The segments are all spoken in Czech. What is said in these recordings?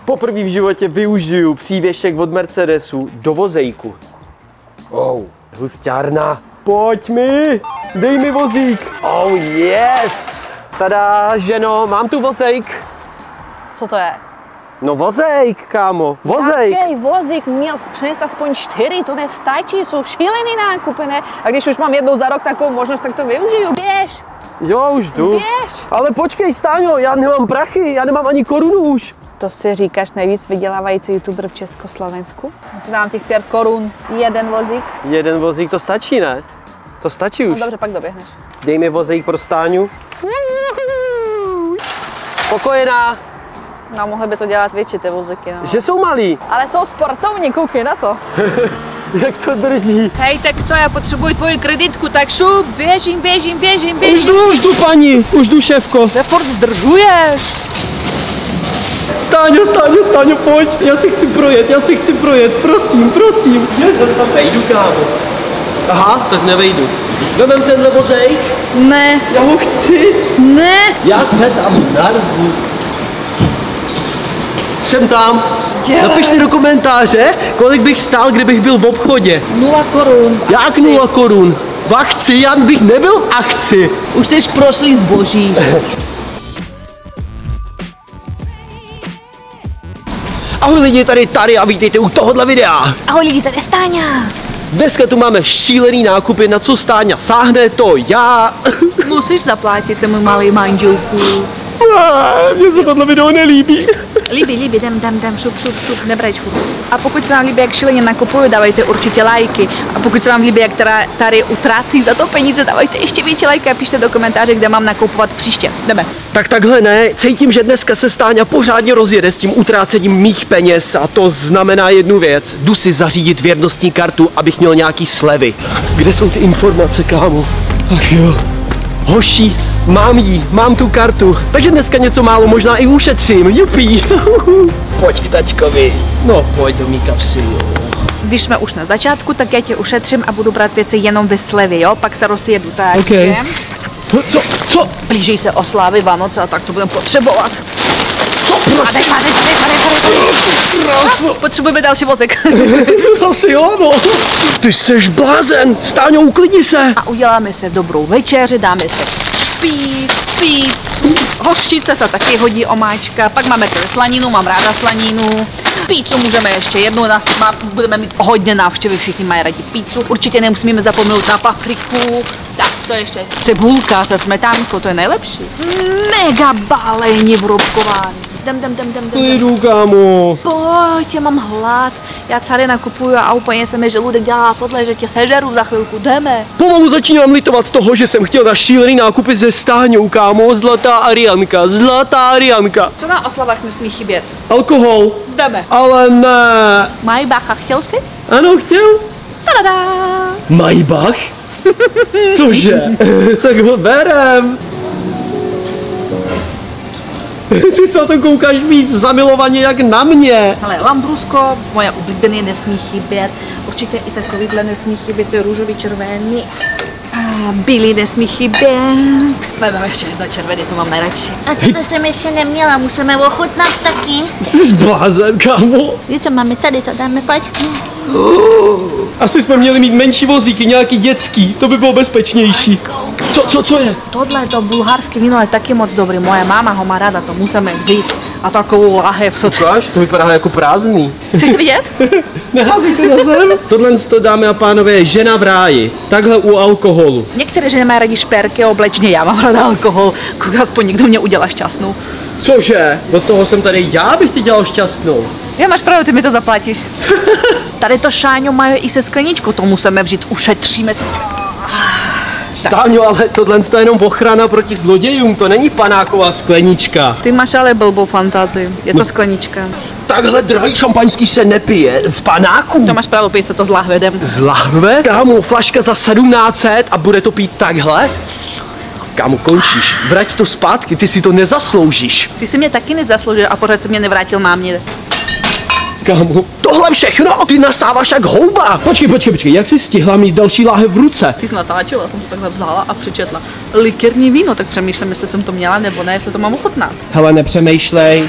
Poprvé v životě využiju přívěšek od Mercedesu do vozejku. Oh, hustárna. Pojď mi, dej mi vozík. Oh yes. Tada, ženo, mám tu vozejk. Co to je? No vozejk, kámo, vozejk. Jaký vozík, měl jsi přinést aspoň 4, to nestačí, jsou šílený nákupy, ne? A když už mám jednou za rok takovou možnost, tak to využiju, běž. Jo, už jdu. Běž. Ale počkej, Stáňo, já nemám prachy, já nemám ani korunu už. To si říkáš nejvíc vydělávající youtuber v Československu? Ti dám těch 5 korun, jeden vozík. Jeden vozík, to stačí, ne? To stačí už. No dobře, pak doběhneš. Dej mi vozík pro Stáňu. Spokojená. No, mohli by to dělat větší ty vozíky, no. Že jsou malí. Ale jsou sportovní, koukej na to. Jak to drží. Hej, tak co, já potřebuji tvoji kreditku, tak šup, běžím. Už jdu, paní, už jdu, šéfko. Ty furt zdržuješ. Stáňo, pojď. Já si chci projet, prosím. Já zase tam vejdu, kámo. Aha, tak nevejdu. Vemem tenhle vozejk? Ne. Já ho chci. Ne. Já se tam narvu. Jsem tam. Dělej. Napište do komentáře, kolik bych stál, kdybych byl v obchodě. 0 korun. Jak 0 korun? V akci? Já bych nebyl v akci. Už jsi prošlý zboží. Ahoj lidi, tady a vítejte u tohohle videa. Ahoj lidi, tady Stáňa. Dneska tu máme šílený nákupy, na co Stáňa sáhne, to já. Musíš zaplatit tomu malý manželku. Mně se tohle video nelíbí. Líbí, jdem, šup, nebrať furt. A pokud se vám líbí, jak šíleně nakupuju, dávajte určitě lajky. A pokud se vám líbí, jak tady utrácí za to peníze, dávajte ještě větší lajky a pište do komentáře, kde mám nakupovat příště. Jdeme. Tak takhle ne, cítím, že dneska se Stáňa pořádně rozjede s tím utrácením mých peněz a to znamená jednu věc. Jdu si zařídit věrnostní kartu, abych měl nějaký slevy. Kde jsou ty informace, kámo? Ach jo. Hoši, mám tu kartu, takže dneska něco málo možná i ušetřím, jupí. Pojď k taťkovi, no pojď do mý kapsy, jo. Když jsme už na začátku, tak já tě ušetřím a budu brát věci jenom ve slevy, jo? Pak se rozjedu, tak. Okay. Co? Blíží se oslavy Vánoce a tak to budeme potřebovat. Co, prosím? Padej. Potřebujeme další vozek. Asi jo, no. Ty seš blázen, Stáňo, uklidni se. A uděláme se dobrou večeři, dáme se špít, hořčice se taky hodí, omáčka, pak máme tady slaninu, mám ráda slaninu. Pizzu můžeme ještě jednou, budeme mít hodně návštěvy, všichni mají rádi pizzu. Určitě nemusíme zapomenout na papriku. Tak, co ještě? Cibulka se smetánkou, to je nejlepší. Mega balení vrobkování. Jdem. Jdu, kámo. Pojď, já mám hlad. Já tady nakupuju a úplně se mi žaludek dělá tohle, že tě sežeru za chvilku. Jdeme. Pomalu začínám litovat toho, že jsem chtěl na šílený nákupy se Stáňou, kámo. Zlatá Arianka. Co na oslavách nesmí chybět? Alkohol. Jdeme. Ale ne. Majbacha, chtěl jsi? Ano, chtěl. Tadadá. Maybach? Cože? Tak ho berem. Ty se na to koukáš víc zamilovaně jak na mě. Ale Lambrusco, moje oblíbené, nesmí chybět. Určitě i takovýhle nesmí chybět, to je růžový, červený. A bílý nesmí chybět. Vezmeme ještě jedno červený, to mám nejradši. A to jsem ještě neměla, musíme ochutnat taky. Jsi blázen, kámo. Víte, máme tady, to dáme, pojď. Asi jsme měli mít menší vozíky, nějaký dětský, to by bylo bezpečnější. Co je? Tohle to bulharské víno je taky moc dobrý, moje máma ho má ráda, to musíme vzít. A takovou lahev. Ukáž, to vypadá jako prázdný. Chceš to vidět? Neházíte na zem? Tohle, dámy a pánové, je žena v ráji. Takhle u alkoholu. Některé ženy mají rádi šperky, oblečně, já mám ráda alkohol. Aspoň někdo mě udělá šťastnou. Cože? Do toho jsem tady já bych ti dělal šťastnou. Já máš pravdu, ty mi to zaplatíš. Tady to Šáňo mají i se skleničkou, to musíme vžít, ušetříme. Stáňo, ale tohle je jenom ochrana proti zlodějům, to není panáková sklenička. Ty máš ale blbou fantazii, je to sklenička. Takhle drahý šampaňský se nepije z panáků. To máš pravdu, pij se to s lahvedem. Z lahve? Kámo, flaška za 1700 a bude to pít takhle? Kámo, končíš, vrať to zpátky, ty si to nezasloužíš. Ty si mě taky nezasloužil a pořád se mě nevrátil námět. Kámo, tohle všechno, ty nasáváš jak houba. Počkej, jak jsi stihla mít další láhev v ruce? Ty jsi natáčela, jsem to takhle vzala a přečetla. Likerní víno, tak přemýšlím, jestli jsem to měla nebo ne, jestli to mám ochutnat. Hele, nepřemýšlej,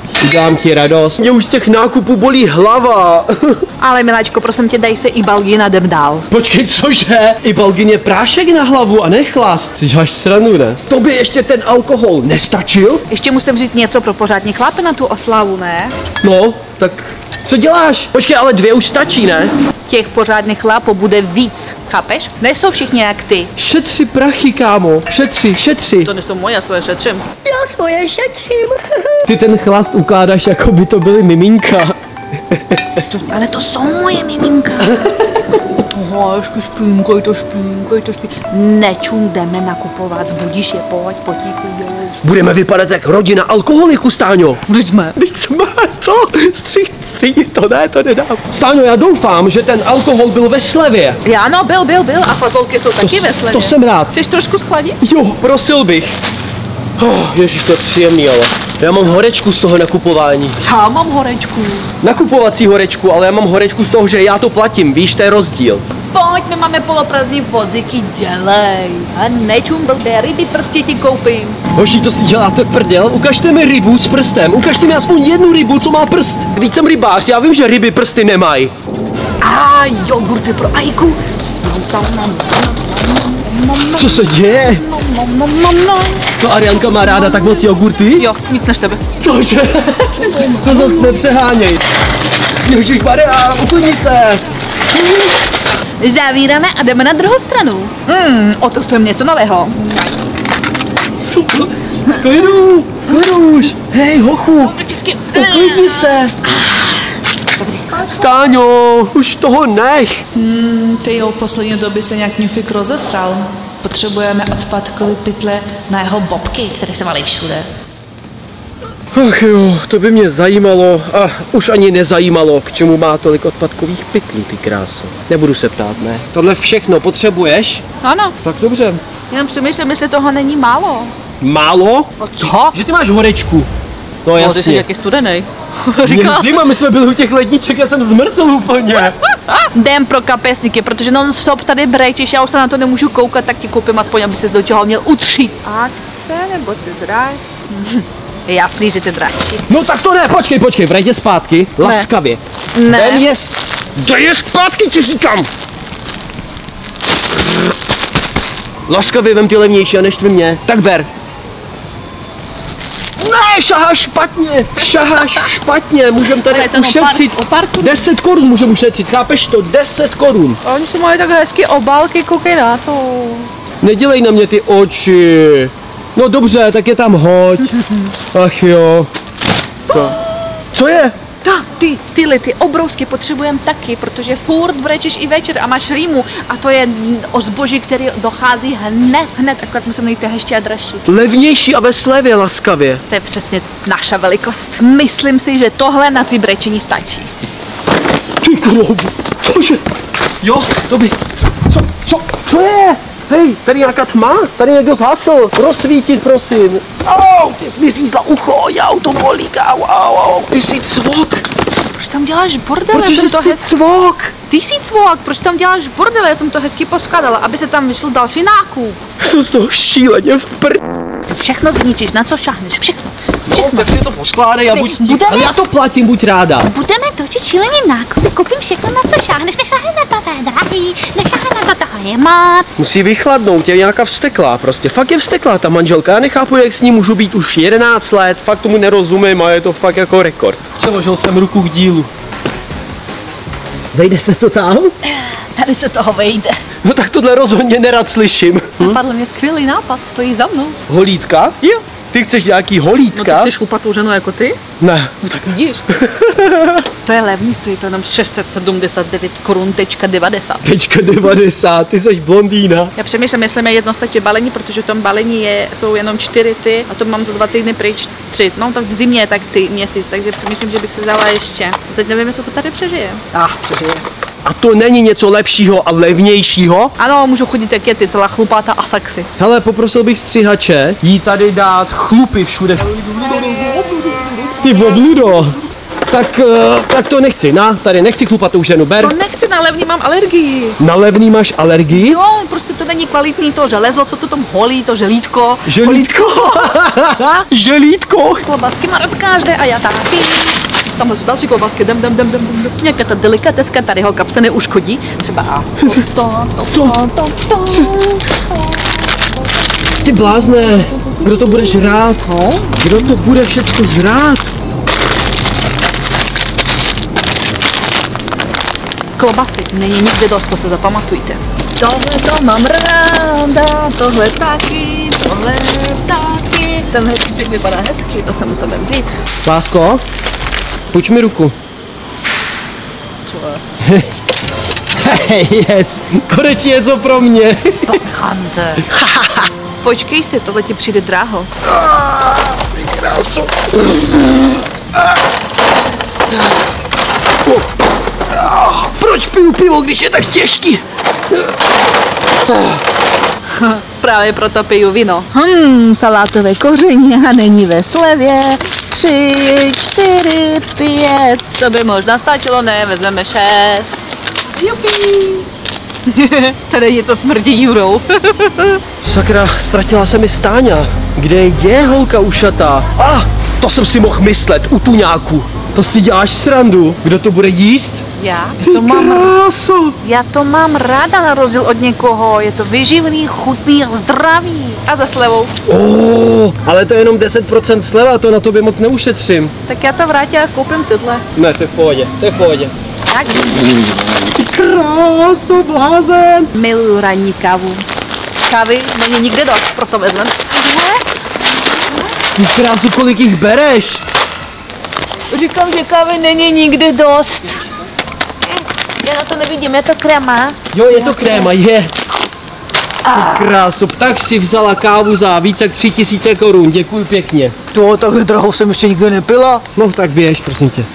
Udělám ti radost. Mě už z těch nákupů bolí hlava. Ale miláčko, prosím tě, dej se i balgín a jdem dál. Počkej, cože? I balgin je prášek na hlavu a ne chlast. Ty máš stranu, ne? To by ještě ten alkohol nestačil? Ještě musím říct něco pro pořádní chlapy na tu oslavu, ne? No, tak co děláš? Počkej, ale 2 už stačí, ne? Těch pořádných chlapů bude víc, chápeš? Nejsou všichni jak ty. Šetři prachy, kámo. Šetři. To nejsou moje, já svoje šetřím. Já svoje šetřím. Ty ten chlast ukládáš, jako by to byly miminka. Ale to jsou moje miminka. Hášku, špínkoj to. Nečum, jdeme nakupovat, zbudíš je, pojď, potíku, dělej. Budeme vypadat jak rodina alkoholiků, Stáňo. Vždyť jsme. Co? Stříhni to, ne, to nedám. Stáňo, já doufám, že ten alkohol byl ve slevě. Já no, byl a fazolky jsou taky ve slevě. To jsem rád. Chceš trošku schladit? Jo, prosil bych. Ježíš, to je příjemný, ale já mám horečku z toho nakupování. Já mám horečku. Nakupovací horečku, ale já mám horečku z toho, že já to platím, víš, to je rozdíl. Pojď, my máme poloprázdný vozíky, dělej. A nečum, blbě, ryby prsty ti koupím. Hoši, to si děláte prdel? Ukažte mi rybu s prstem, ukažte mi aspoň jednu rybu, co má prst. Když jsem rybář, já vím, že ryby prsty nemají. A jogurty pro Ajku. Co se děje? To Arianka má ráda tak moc jogurty? Jo, nic než tebe. Cože? To zase nepřeháněj. Ježišmarja, uklidni se. Zavíráme a jdeme na druhou stranu. Otestujeme něco nového. Super. Klidu už. Hej, hochu. Uklidni se. Stáňo, už toho nech. Ty jo, poslední době se nějak Newfik rozesral. Potřebujeme odpadkové pytle na jeho bobky, které se valí všude. Ach jo, to by mě zajímalo a už ani nezajímalo, k čemu má tolik odpadkových pytlů, ty kráso. Nebudu se ptát, ne? Tohle všechno potřebuješ? Ano, Tak dobře. jenom přemýšlím, jestli toho není málo. Málo? Co? Že ty máš horečku. No No, ty jsi jasně. jaký studenej. Mě zima, my jsme byli u těch ledniček, já jsem zmrzl úplně. Jdem pro kapesníky, protože non-stop tady brečíš, já už se na to nemůžu koukat, tak ti koupím aspoň, aby ses do čeho měl utřít. Akce nebo ty dráž? Je jasný, že ty dražší. No tak to ne, počkej, vrať je zpátky, laskavě. Ne. Dej je zpátky, ti říkám. Laskavě vem ty levnější a neštvi mě, tak ber. Ne, šaháš špatně, můžem tady Ale ten ušetřit. o pár korun. 10 korun můžem ušetřit, chápeš to? 10 korun. Oni jsou mají takhle hezky obálky, koukej na to. Nedělej na mě ty oči. No dobře, tak je tam hoď. Ach jo. To. Co je? Tyhle obrovské potřebujeme taky, protože furt brečíš i večer a máš rýmu a to je o zboží, který dochází hned, akorát musím najít ještě a dražší. Levnější a ve slevě, laskavě. To je přesně naša velikost. Myslím si, že tohle na tvý brečení stačí. Ty kroubu, cože? Jo, dobrý. Co je? Hej, tady nějaká tma, tady někdo zhasl. Rozsvítit, prosím. Au, ty jsi mi řízla ucho, jau, to bolí, au. Ty jsi cvok. Proč tam děláš bordel? Protože jsi cvok. Ty jsi cvok, proč tam děláš bordel? Já jsem to hezky poskladala, aby se tam vyšel další nákup. Jsem z toho šíleně v Všechno zničíš, na co šáhneš, všechno. No, tak si to poskládej a buď Budeme- ale já to platím, buď ráda. Budeme točit šílený nákupy, koupím všechno, na co šáhneš, nešáhne na to drahý, nešáhne na to toho je moc. Musí vychladnout, je nějaká vsteklá prostě, fakt je vsteklá ta manželka, já nechápu, jak s ní můžu být už 11 let, fakt tomu nerozumím a je to fakt jako rekord. Přeložil jsem ruku k dílu. Vejde se to tam? Tady se toho vejde. No tak tohle rozhodně nerad slyším. Napadl mě skvělý nápad, stojí za mnou. Holítka? Jo. Ty chceš nějaký No holítka? ty chceš chlupatou ženu jako ty? Ne. No tak vidíš. To je levný, stojí to jenom 679 korun.90. Tečka 90, ty jsi blondýna. Já přemýšlím, jestli mi jedno stačí balení, protože v tom balení jsou jenom 4 ty a to mám za 2 týdny pryč 3. No tak v zimě tak ty měsíc, takže přemýšlím, že bych si vzala ještě. Teď nevím, jestli to tady přežije. Přežije. A to není něco lepšího a levnějšího? Ano, můžu chodit jak je ty, celá chlupáta a saxy. Hele, poprosil bych střihače jí tady dát chlupy všude. Ty bobludo. Tak to nechci, tady nechci chlupatou ženu, ber. To nechci na na levný mám alergii. Na levný máš alergii? Jo, prostě to není kvalitní to železo, co to tam holí, to želítko. Želítko. Želítko. Klobásky má rád každé a já taky. Tamhle jsou další klobásky, jdem. Nějaká ta delikateska, tady ho kapse neuškodí. Třeba Co? Ty blázne, kdo to bude žrát? Kdo to bude všecko žrát? klobasy není nikde dost, to se zapamatujte. Tohle to mám ráda, tohle taky. Tenhle týpek vypadá hezky, to se musíme vzít. Lásko, půjč mi ruku. Co? Yes, konečně něco pro mě. Pachante. Počkej si, tohle ti přijde dráho. Ty krásu. Proč piju pivo, když je tak těžký? Právě proto piju víno. Salátové koření a není ve slevě. 3, 4, 5. To by možná stačilo, ne, vezmeme 6. Jupi. Tady něco smrdí Jurou. Sakra, ztratila se mi Stáňa. Kde je holka ušatá? To jsem si mohl myslet, u tuňáku. To si děláš srandu. Kdo to bude jíst? Já to mám ráda na rozdíl od někoho. Je to vyživný, chutný a zdravý. A za slevou. Ale to je jenom 10% sleva, to na tobě moc neušetřím. Tak já to vrátím a koupím tyhle. Ne, to je v pohodě, to je v pohodě. Tak. Ty kráso, blázen. Miluju ranní kávu. Kávy není nikde dost, proto vezmem. Ty krásu, kolik jich bereš? Říkám, že kávy není nikdy dost. Já na to nevidím, je to kréma? Jo, je to kréma, je. Ty krásu, tak si vzala kávu za více jak 3000 korun, děkuji pěkně. To takhle drahou jsem ještě nikdy nepila. No tak běž, prosím tě.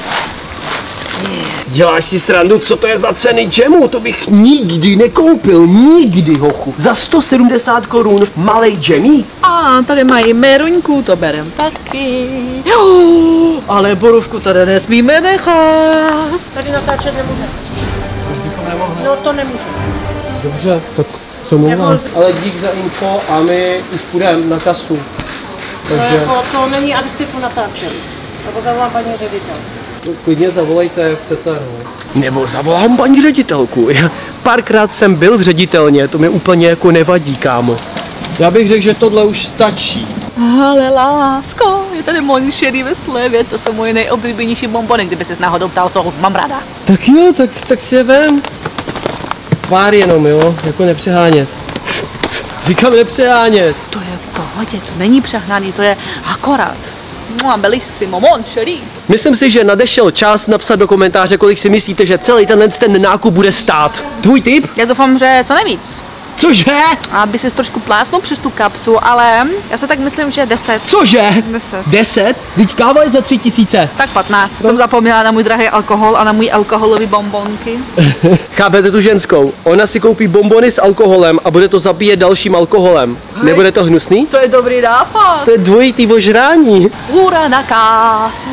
Děláš si srandu, co to je za ceny džemu? To bych nikdy nekoupil, nikdy, hochu. Za 170 korun malej džemí? A tady mají meruňku, to berem taky. Ale borůvku tady nesmíme nechat. Tady natáčet nemůže. Už bychom nemohli. No to nemůže. Dobře, tak co mluvám. Ale dík za info a my už půjdeme na kasu. Takže To není, abyste to natáčeli. Nebo zavolám paní ředitel. klidně zavolejte, jak chcete. No. Nebo zavolám paní ředitelku. Párkrát jsem byl v ředitelně, to mi úplně jako nevadí, kámo. Já bych řekl, že tohle už stačí. Ale lásko, je tady monšery ve slevě, to jsou moje nejoblíbenější bonbony, kdyby ses náhodou ptal, co mám ráda. Tak jo, tak si je vem. Pár jenom, jo, jako nepřehánět. Říkám nepřehánět. To je v pohodě, to není přehnaný, to je akorát. Bellissimo, monšery. Myslím si, že nadešel čas napsat do komentáře, kolik si myslíte, že celý ten nákup bude stát. Tvůj tip? Já doufám, že co nejvíc. Cože? Aby si trošku plásnul přes tu kapsu, ale já se tak myslím, že 10. Cože? 10. 10? Vždyť káva je za 3000. Tak 15. Jsem zapomněla na můj drahý alkohol a na můj alkoholový bonbonky. Chápete tu ženskou? Ona si koupí bonbony s alkoholem a bude to zabíjet dalším alkoholem. Nebude to hnusný? To je dobrý nápad. To je dvojitý ožrání. Hurá na kásu.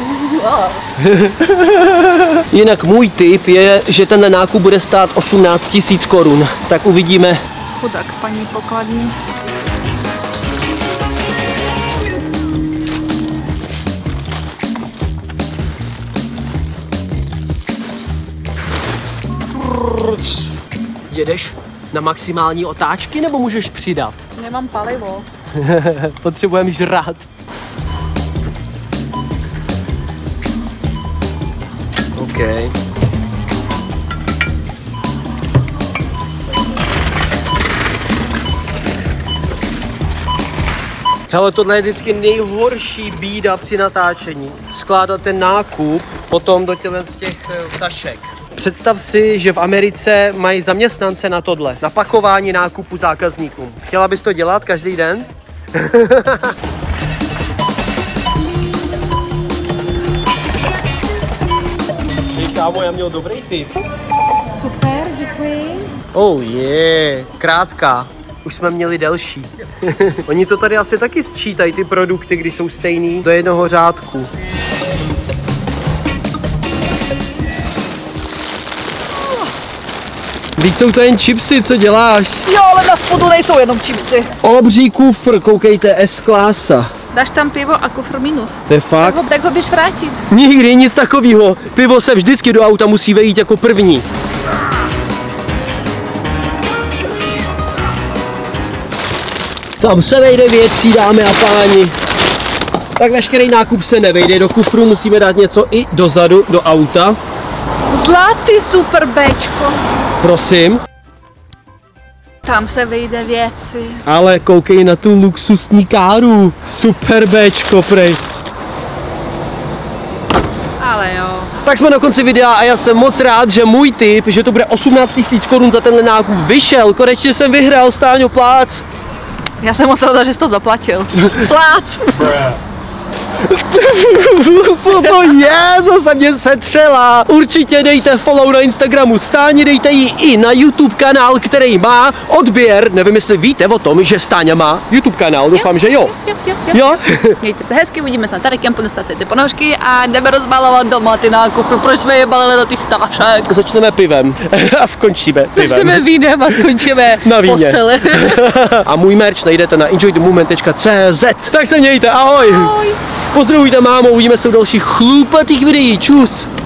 Jinak můj tip je, že ten nákup bude stát 18 000 korun. Tak uvidíme. Chudák paní pokladní. Jedeš na maximální otáčky nebo můžeš přidat? Nemám palivo. Potřebujeme žrát. OK. Hele, tohle je vždycky nejhorší bída při natáčení. Skládat ten nákup potom do z těch tašek. Představ si, že v Americe mají zaměstnance na tohle, na pakování nákupu zákazníkům. Chtěla bys to dělat každý den? Kámo, já měl dobrý tip. Super, děkuji. Oh je, krátká. Už jsme měli delší. Oni to tady asi taky sčítají, ty produkty, když jsou stejný, do jednoho řádku. Vždyť jsou to jen chipsy, co děláš? Jo, ale na spodu nejsou jenom chipsy. Obří kufr, koukejte, S-klasa. Dáš tam pivo a kufr minus. To je fakt? Tak ho běž vrátit. Nikdy nic takového. Pivo se vždycky do auta musí vejít jako první. Tam se vejde věcí, dámy a páni. Tak veškerý nákup se nevejde do kufru, musíme dát něco i dozadu, do auta. Zlatý super Bčko. Prosím. Tam se vejde věci. Ale koukej na tu luxusní káru. Super Bčko, prej. Ale jo. Tak jsme na konci videa a já jsem moc rád, že můj tip, že to bude 18 000 korun za tenhle nákup, vyšel. Konečně jsem vyhrál, Stáňo, plác. Já jsem moc ráda, že jsi to zaplatil. Plát. Co to je? Zase mě setřela. Určitě dejte follow na Instagramu Stáni, dejte ji i na YouTube kanál, který má odběr. Nevím, jestli víte o tom, že Stáňa má YouTube kanál, doufám, že jo. Jo? Mějte se hezky, uvidíme se na Tarekem, podostate ty ponožky a jdeme rozbalovat doma ty nákupy, proč jsme je balili do těch tašek. Začneme pivem a skončíme pivem. Začneme vínem a skončíme na víně. posteli. A můj merch najdete na enjoythemoment.cz. Tak se mějte, ahoj. Ahoj. Pozdravujte mámu, uvidíme se u dalších chlupatých videí, čus.